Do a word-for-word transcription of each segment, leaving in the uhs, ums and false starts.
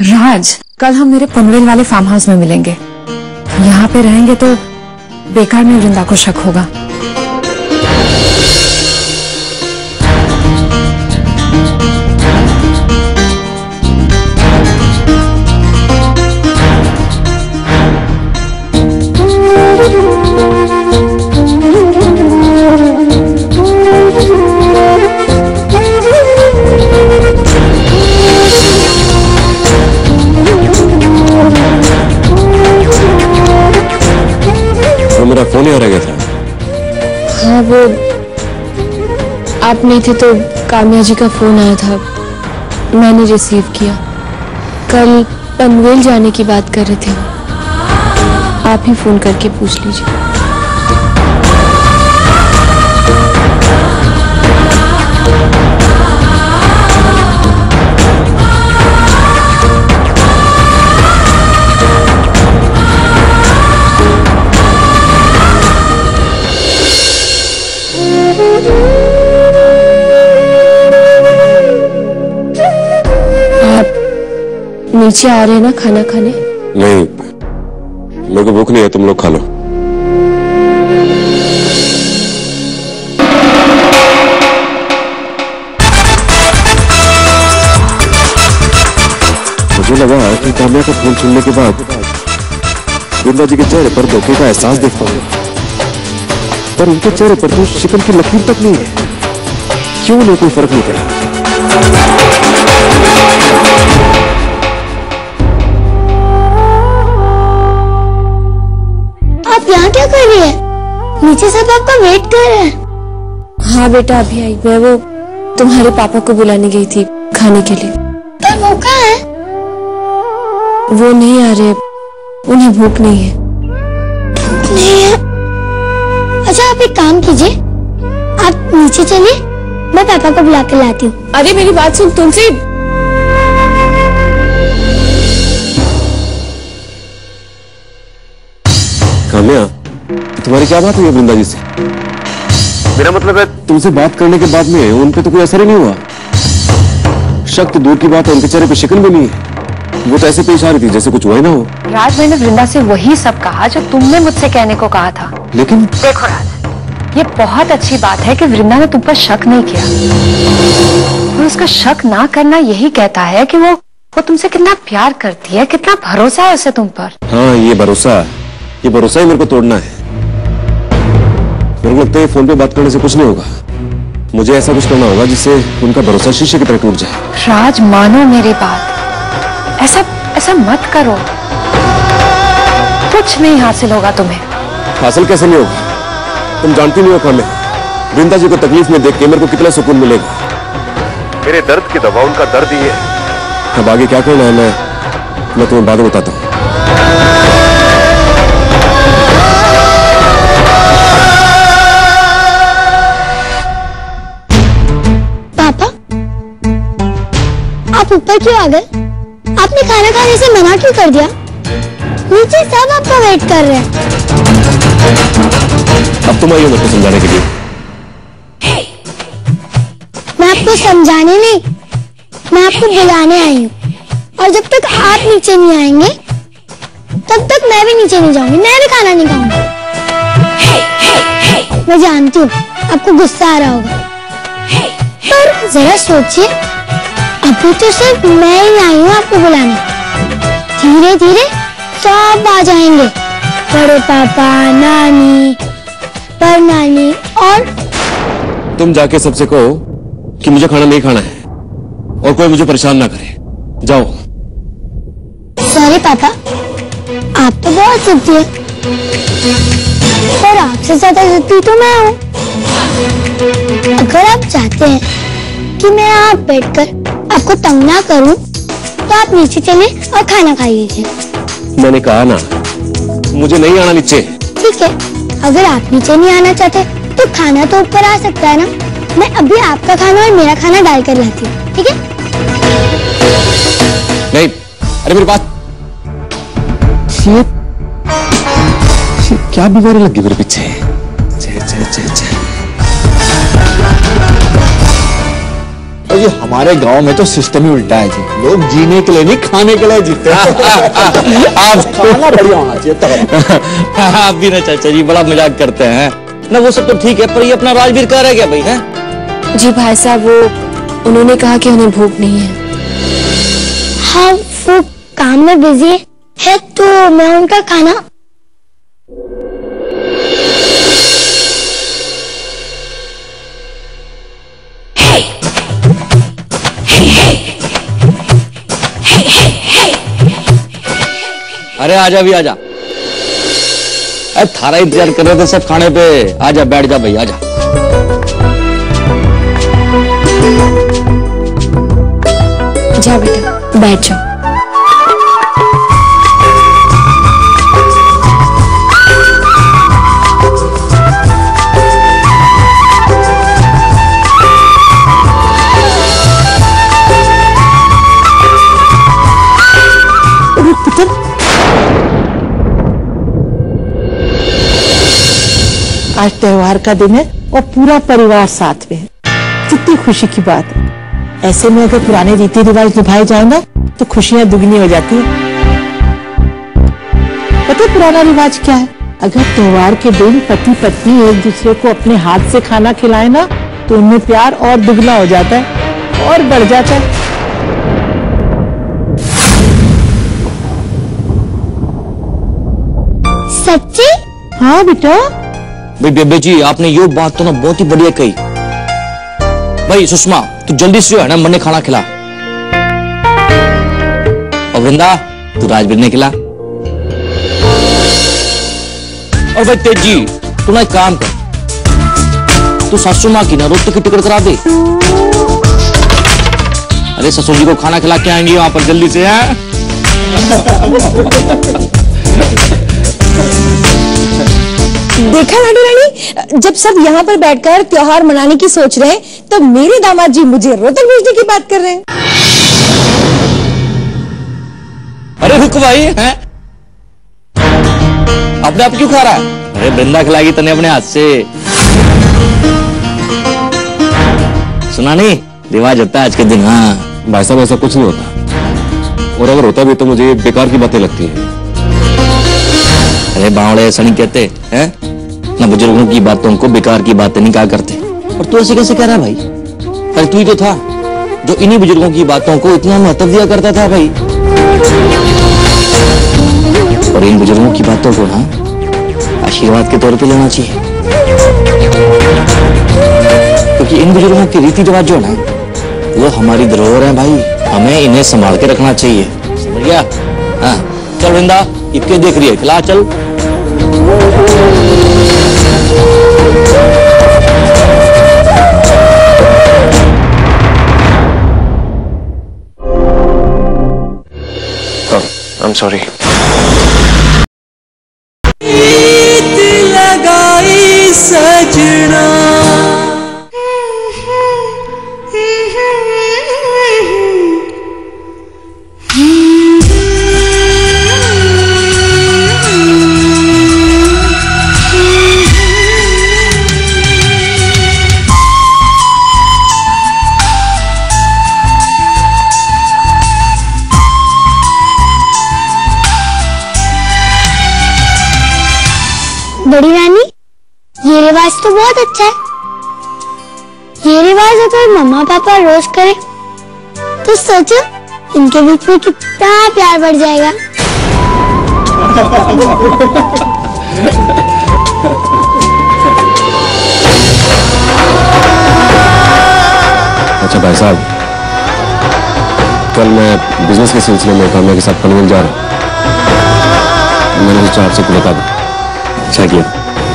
राज, कल हम मेरे पनवेल वाले फार्म हाउस में मिलेंगे। यहाँ पे रहेंगे तो बेकार में वृंदा को शक होगा। मेरा फोन ही आ गया था। हाँ, वो आप नहीं थे तो काम्या जी का फोन आया था, मैंने रिसीव किया। कल पनवेल जाने की बात कर रहे थे, आप ही फोन करके पूछ लीजिए। नीचे आ रहे हैं ना खाना खाने? नहीं, मेरे को भूख नहीं है, तुम लोग खा लो। मुझे लगा कि काम्या का फोन सुनने के बाद वृंदा जी के चेहरे पर धोखे का एहसास देख पाऊंगा, पर उनके चेहरे पर तो शिकन की लकीर तक नहीं है। क्यों उन्हें कोई फर्क नहीं पड़ा? आप यहाँ क्या कर रही है? नीचे सब आपका वेट कर रहे हैं। हाँ बेटा, अभी आई। मैं वो तुम्हारे पापा को बुलाने गई थी खाने के लिए। पर वो कहाँ है? वो नहीं आ रहे, उन्हें भूख नहीं है। भूख नहीं है? अच्छा, आप एक काम कीजिए, आप नीचे चलिए, मैं पापा को बुला के लाती हूँ। अरे मेरी बात सुन, तुमसे काम्या, तुम्हारी क्या बात हुई है वृंदा जी से? मेरा मतलब है तुमसे बात करने के बाद में उन पे तो कोई असर ही नहीं हुआ। शक तो दूर की बात है, उनके चेहरे पे शिकन भी नहीं है। वो तो ऐसे पेश आ रही थी जैसे कुछ हुआ ही ना हो। राज, मैंने वृंदा से वही सब कहा जो तुमने मुझसे कहने को कहा था। लेकिन देखो राज, ये बहुत अच्छी बात है कि वृंदा ने तुम पर शक नहीं किया, और उसका शक ना करना यही कहता है कि वो वो तुमसे कितना प्यार करती है, कितना भरोसा है उसे तुम पर। हाँ, ये भरोसा ये भरोसा ही मेरे को तोड़ना है। मेरे को लगता है फोन पे बात करने से कुछ नहीं होगा। मुझे ऐसा कुछ करना होगा जिससे उनका भरोसा शीशे की तरह टूट जाए। राज, मानो मेरी बात, ऐसा ऐसा मत करो। कुछ नहीं हासिल होगा तुम्हें। हासिल कैसे नहीं होगा? तुम जानती नहीं हो काम्या, वृंदा जी को तकलीफ में देख के मेरे को कितना सुकून मिलेगा। मेरे दर्द की दवा उनका दर्द ही है। अब आगे क्या करना है मैं मैं तुम्हें बाद में बताता हूँ। पापा, आप ऊपर क्यों आ गए? आपने खाना खाने से मना क्यों कर दिया? नीचे सब आपका वेट कर रहे हैं। अब तुम आई हो मेरे को समझाने के लिए। मैं आपको समझाने नहीं, मैं आपको बुलाने आई हूँ। और जब तक आप नीचे नहीं आएंगे तब तक मैं भी नीचे नहीं जाऊंगी, मैं भी खाना नहीं खाऊंगी। मैं जानती हूँ आपको गुस्सा आ रहा होगा, पर जरा सोचिए, अभी तो सिर्फ मैं ही आई हूँ आपको बुलाने। धीरे धीरे सब आ जाएंगे, बड़े पापा, नानी, पर नानी। और तुम जाके सबसे कहो कि मुझे खाना नहीं खाना है और कोई मुझे परेशान ना करे। जाओ। सॉरी पापा, आप तो बहुत जिद्दी है, पर आपसे ज्यादा जिद्दी तो मैं हूँ। अगर आप चाहते हैं कि मैं यहाँ बैठकर आपको तंग ना करूँ, तो आप नीचे चले और खाना खा लीजिए। मैंने कहा ना, मुझे नहीं आना नीचे। ठीक है, अगर आप नीचे नहीं आना चाहते तो खाना तो ऊपर आ सकता है ना। मैं अभी आपका खाना और मेरा खाना डाल कर लाती हूँ, ठीक है? नहीं, अरे मेरी बात। ये, ये क्या बीमारी लगी मेरे पीछे? चे, चे, चे, चे। जी हमारे गांव में तो सिस्टम ही उल्टा है जी, लोग जीने के लिए नहीं खाने के लिए जीते हैं। आप खाना बढ़िया होना चाहिए तब। आप भी ना चाचा जी बड़ा मजाक करते हैं ना, वो सब तो ठीक है, पर ये अपना राजवीर कह रहा है क्या भाई? है जी भाई साहब, वो उन्होंने कहा कि उन्हें भूख नहीं है। हाँ वो काम में बिजी है तो मैं उनका खाना। अरे आजा भी आजा, अरे थारा इंतजार कर रहे थे सब खाने पे, आजा बैठ जा भाई आजा। जा बेटा बैठ जाओ। आज त्योहार का दिन है और पूरा परिवार साथ में है, कितनी खुशी की बात है। ऐसे में अगर पुराने रीति रिवाज निभाए जाए ना तो खुशियां दुगनी हो जाती है। पता है पुराना रिवाज क्या है? अगर त्योहार के दिन पति पत्नी एक दूसरे को अपने हाथ से खाना खिलाए ना तो उनमें प्यार और दुगना हो जाता है और बढ़ जाता है। सच्ची? हाँ बेटा। भाई बेबे जी आपने ये बात तो ना बहुत ही बढ़िया कही। भाई सुषमा तू जल्दी से जो है ना मन्ने खाना खिला, और वृंदा तू राजवीर ने खिला, और भाई तेजी तू ना एक काम कर, तू सासू माँ की ना रोटी की टिकट करा दे। अरे ससुर जी को खाना खिला के आएंगे वहां पर जल्दी से। है देखा लाडू रानी, जब सब यहाँ पर बैठकर त्योहार मनाने की सोच रहे हैं तो मेरे दामाद जी मुझे रोहतक भेजने की बात कर रहे हैं। अरे रुक भाई, हैं अपने आप क्यों खा रहा है? अरे वृंदा खिलाएगी तने अपने हाथ से। सुना नहीं रिवाज होता है आज के दिन। हाँ भाई साहब ऐसा कुछ नहीं होता, और अगर होता भी तो मुझे बेकार की बातें लगती हैं। अरे बावड़े ऐसा नहीं कहते हैं ना, बुजुर्गों की बातों को बेकार की बातें नहीं कहा करते। और तू ऐसे कैसे कह रहा है भाई? अरे तू ही तो था जो इन्हीं बुजुर्गों की बातों को इतना महत्व दिया करता था भाई। और इन बुजुर्गों की बातों को ना आशीर्वाद के तौर पे लेना चाहिए, क्योंकि इन बुजुर्गों के रीति रिवाज जो है ना वो हमारी धरोहर है भाई, हमें इन्हें संभाल के रखना चाहिए, समझ गया? हाँ चल वृंदा इबके देख रही है, खिला चल। I am sorry. लगाई सजना बड़ी रानी, ये रिवाज तो बहुत अच्छा है। ये रिवाज अगर मम्मा पापा रोज करें तो सोचो इनके बीच में कितना प्यार बढ़ जाएगा। अच्छा भाई साहब, कल मैं बिजनेस के सिलसिले में काम्या के साथ पनवेल जा रहा हूँ, मैंने सोचा आपसे बता दूं। अच्छा किया।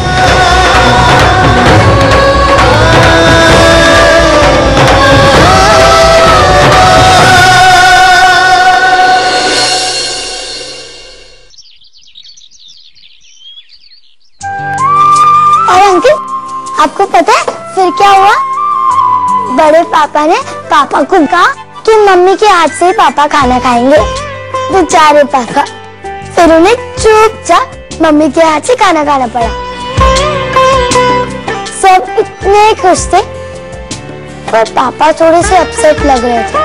और अंकल आपको पता है फिर क्या हुआ? बड़े पापा ने पापा को कहा कि मम्मी के हाथ से पापा खाना खाएंगे। बेचारे पापा, फिर उन्हें चुपचाप मम्मी के हाथ से खाना खाना पड़ा। सब इतने खुश थे, पर पापा थोड़े से अपसेट लग रहे थे।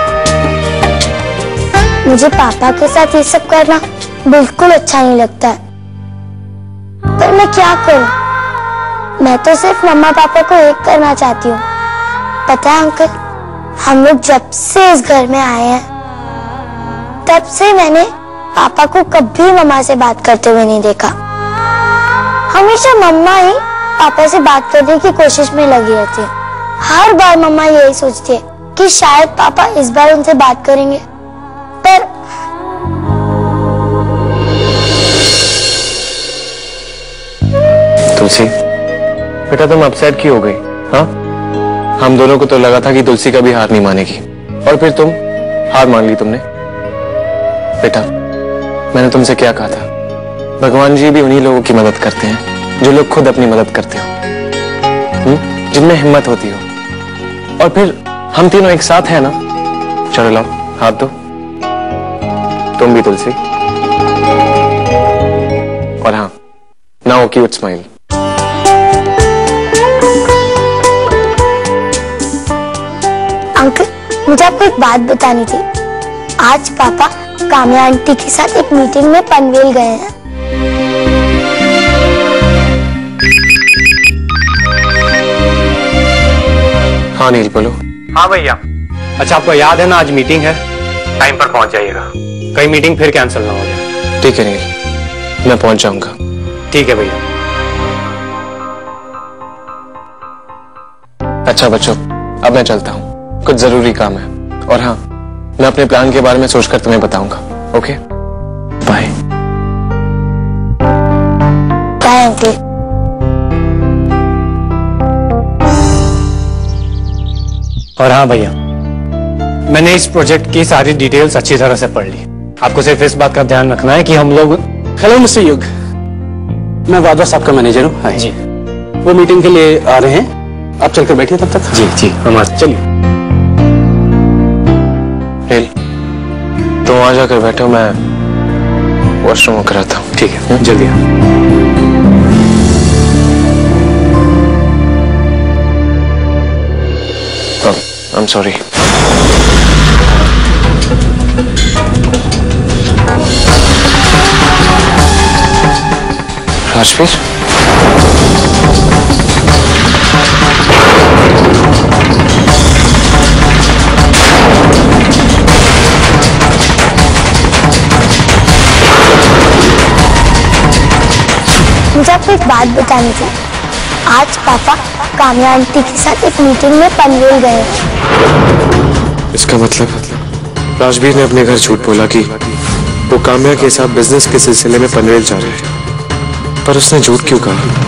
मुझे पापा के साथ ये सब करना बिल्कुल अच्छा नहीं लगता है, पर मैं क्या करूं? मैं तो सिर्फ मम्मा पापा को एक करना चाहती हूँ। पता है अंकल, हम लोग जब से इस घर में आए हैं तब से मैंने पापा को कभी मम्मा से बात करते हुए नहीं देखा। हमेशा मम्मा ही पापा से बात करने की कोशिश में लगी रहती है। हर बार मम्मा यही सोचती है कि शायद पापा इस बार उनसे बात करेंगे, पर तुलसी बेटा, तुम अपसेट क्यों हो गई? हाँ, हम दोनों को तो लगा था कि तुलसी कभी हार नहीं मानेगी, और फिर तुम हार मान ली तुमने। बेटा, मैंने तुमसे क्या कहा था? भगवान जी भी उन्हीं लोगों की मदद करते हैं जो लोग खुद अपनी मदद करते हो, हम्म? जिनमें हिम्मत होती हो। और फिर हम तीनों एक साथ हैं ना। चलो लाओ हाथ दो, तुम भी तुलसी। और हाँ, नाउ क्यूट स्माइल। अंकल, मुझे आपको एक बात बतानी थी। आज पापा काम्या आंटी के साथ एक मीटिंग में पनवेल गए हैं। हाँ नील बोलो। हाँ भैया। अच्छा, आपको याद है ना आज मीटिंग है, टाइम पर पहुंच जाइएगा, कहीं मीटिंग फिर कैंसिल ना हो जाए। ठीक है नील, मैं पहुंच जाऊंगा। ठीक है भैया। अच्छा बच्चों, अब मैं चलता हूँ, कुछ जरूरी काम है। और हाँ, मैं अपने प्लान के बारे में सोचकर तुम्हें बताऊंगा। Okay, bye. Bye uncle. और हाँ भैया, मैंने इस प्रोजेक्ट की सारी डिटेल्स अच्छी तरह से पढ़ ली। आपको सिर्फ इस बात का ध्यान रखना है कि हम लोग। हेलो मिस्टर युग, मैं वादा साहब का मैनेजर हूँ। जी, वो मीटिंग के लिए आ रहे हैं, आप चलकर बैठिए तब तक। जी जी, हम चलिए। तुम वहां जाकर बैठो, मैं वॉशरूम होकर आता हूँ। ठीक है, जल्दी आ। I'm sorry. राजवीर, मुझे आपको एक बात बतानी थी। आज पापा काम्या आंटी के साथ एक मीटिंग में पनवेल गए हैं। इसका मतलब राजवीर ने अपने घर झूठ बोला कि वो काम्या के साथ बिजनेस के सिलसिले में पनवेल जा रहे हैं, पर उसने झूठ क्यों कहा?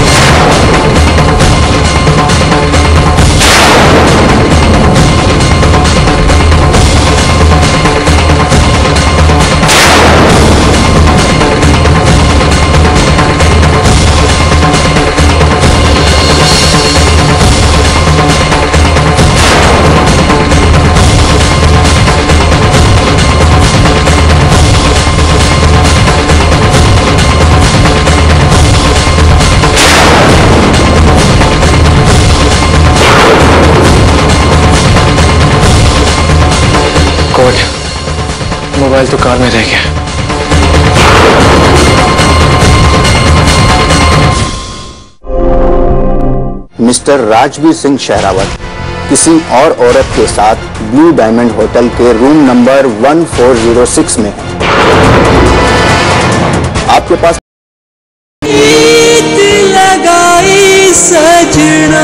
मोबाइल तो कार में रह गया। मिस्टर राजवीर सिंह शेरावत किसी और औरत के साथ ब्लू डायमंड होटल के room number one four zero six में है। आपके पास लगाई सजना।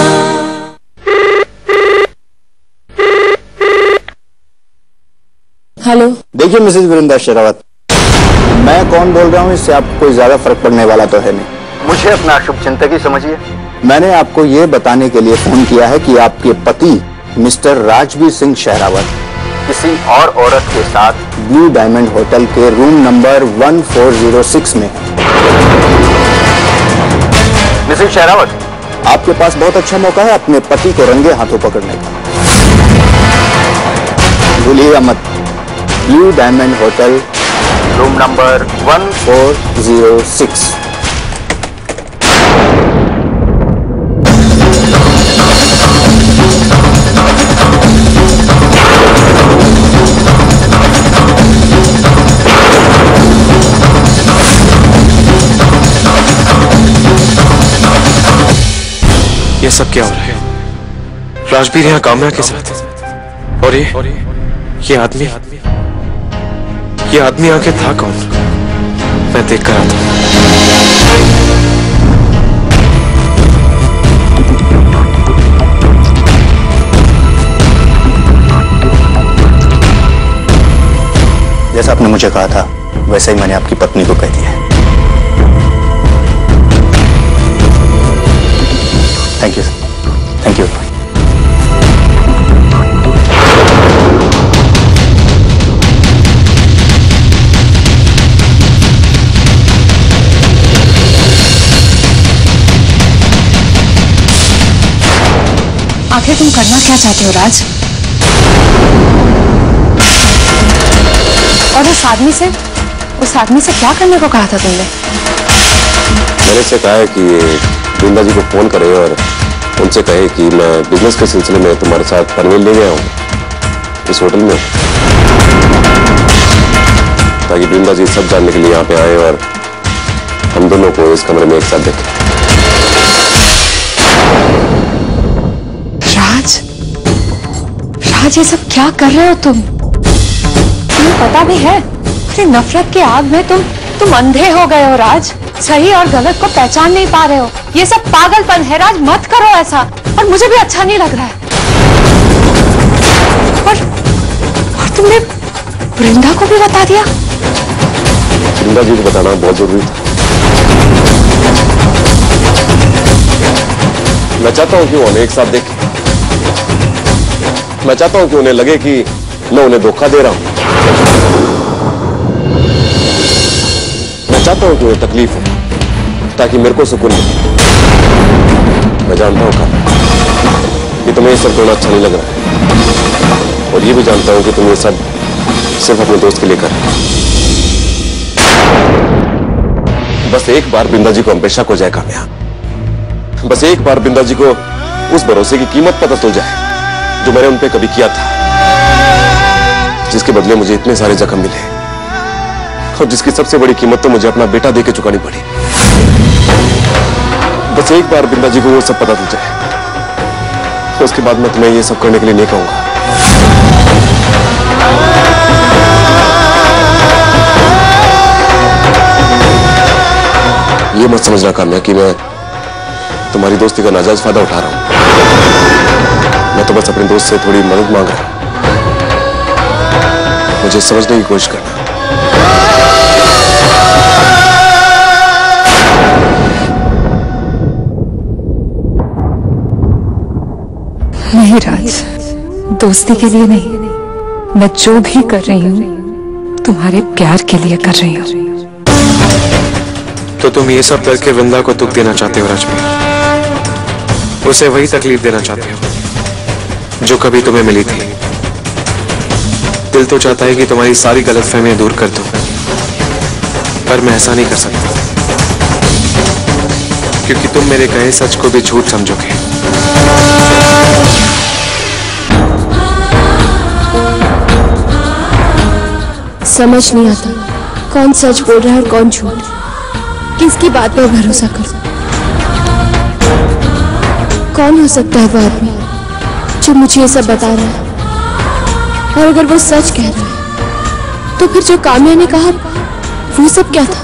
हेलो। देखिए मिसेज वृंदा शेरावत, मैं कौन बोल रहा हूँ इससे आपको कोई ज्यादा फर्क पड़ने वाला तो है नहीं। मुझे अपना शुभ चिंतक ही समझिए। मैंने आपको ये बताने के लिए फोन किया है कि आपके पति मिस्टर राजवीर सिंह शेरावत किसी और औरत के साथ ब्लू डायमंड होटल के room number one four zero six में है। मिसेज शेरावत, आपके पास बहुत अच्छा मौका है अपने पति को रंगे हाथों पकड़ने का। भूलिएगा मत, blue diamond hotel room number one four zero six. ये सब क्या हो रहा है? राजबीर यहाँ काम्या के साथ, और ये ये आदमी ये आदमी आके था कौन? मैं देख कर आता हूं। जैसा आपने मुझे कहा था वैसा ही मैंने आपकी पत्नी को कह दिया है। Thank you thank you. आखिर तुम करना क्या चाहते हो राज? और उस आदमी से उस आदमी से क्या करने को कहा था तुमने? मैंने से कहा है कि वृंदा जी को फोन करे और उनसे कहे कि मैं बिजनेस के सिलसिले में तुम्हारे साथ पनवेल ले गया हूँ इस होटल में, ताकि वृंदा जी सब जानने के लिए यहाँ पे आए और हम दोनों को इस कमरे में एक साथ देखें। राज राज ये सब क्या कर रहे हो तुम? तुम्हें पता भी है अरे नफरत की आग में तुम तुम अंधे हो गए हो राज। सही और गलत को पहचान नहीं पा रहे हो। ये सब पागलपन है राज, मत करो ऐसा। और मुझे भी अच्छा नहीं लग रहा है। और, और तुमने वृंदा को भी बता दिया? वृंदा जी को बताना बहुत जरूरी था। मैं चाहता हूं कि वो उन्हें एक साथ देखें। मैं चाहता हूं कि उन्हें लगे कि मैं उन्हें धोखा दे रहा हूं। मैं चाहता हूं कि उन्हें तकलीफ हो ताकि मेरे को सुकून मिले। मैं जानता हूं कि तुम्हें ये सब करना अच्छा नहीं लग रहा है, और ये भी जानता हूं कि तुम ये सब सिर्फ अपने दोस्त के लिए कर रहे हो। बस एक बार वृंदा जी को हम बेशक हो जाए कामयाब। बस एक बार वृंदा जी को उस भरोसे की कीमत पता चल जाए जो मैंने उन पे कभी किया था, जिसके बदले मुझे इतने सारे जख्म मिले और जिसकी सबसे बड़ी कीमत तो मुझे अपना बेटा देके चुकानी पड़ी। बस एक बार वृंदा जी को वो सब पता चल जाए, तो उसके बाद मैं तुम्हें ये सब करने के लिए नहीं कहूंगा। ये मत समझना काम्या कि मैं तुम्हारी दोस्ती का नाजायज फायदा उठा रहा हूं। मैं तो बस अपने दोस्त से थोड़ी मदद मांग रहा हूं। मुझे समझने की कोशिश करना। नहीं राज, दोस्ती के लिए नहीं, मैं जो भी कर रही हूँ तुम्हारे प्यार के लिए कर रही हूँ। तो तुम ये सब करके वृंदा को दुख देना चाहते हो राजबीर? उसे वही तकलीफ देना चाहते हो जो कभी तुम्हें मिली थी? दिल तो चाहता है कि तुम्हारी सारी गलतफहमियां दूर कर दूं, पर मैं ऐसा नहीं कर सकता, क्योंकि तुम मेरे कहे सच को भी झूठ समझोगे। समझ नहीं आता कौन सच बोल रहा है और कौन झूठ। किसकी बात पर भरोसा करूं? कौन हो सकता है वो आदमी जो मुझे ये सब बता रहा है? और अगर वो सच कह रहा है तो फिर जो काम्या ने कहा वो सब क्या था?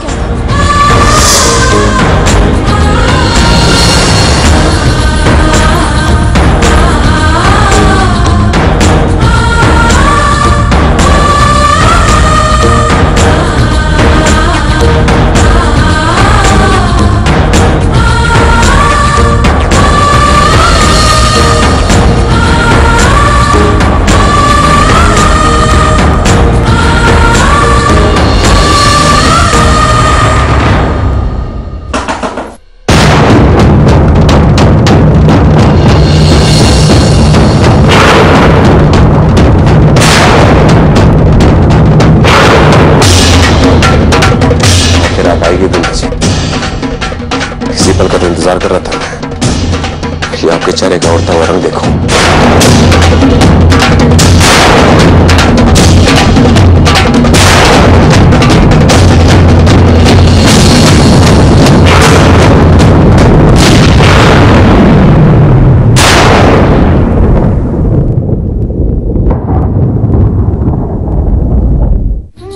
इसी पल का तो इंतजार कर रहा था कि आपके चेहरे का उड़ता हुआ रंग देखूं।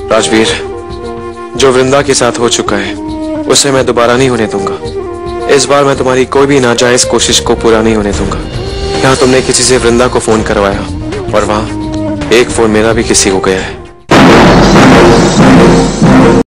राजवीर, जो वृंदा के साथ हो चुका है उसे मैं दोबारा नहीं होने दूंगा। इस बार मैं तुम्हारी कोई भी नाजायज कोशिश को पूरा नहीं होने दूंगा। यहाँ तुमने किसी से वृंदा को फोन करवाया और वहां एक फोन मेरा भी किसी को गया है।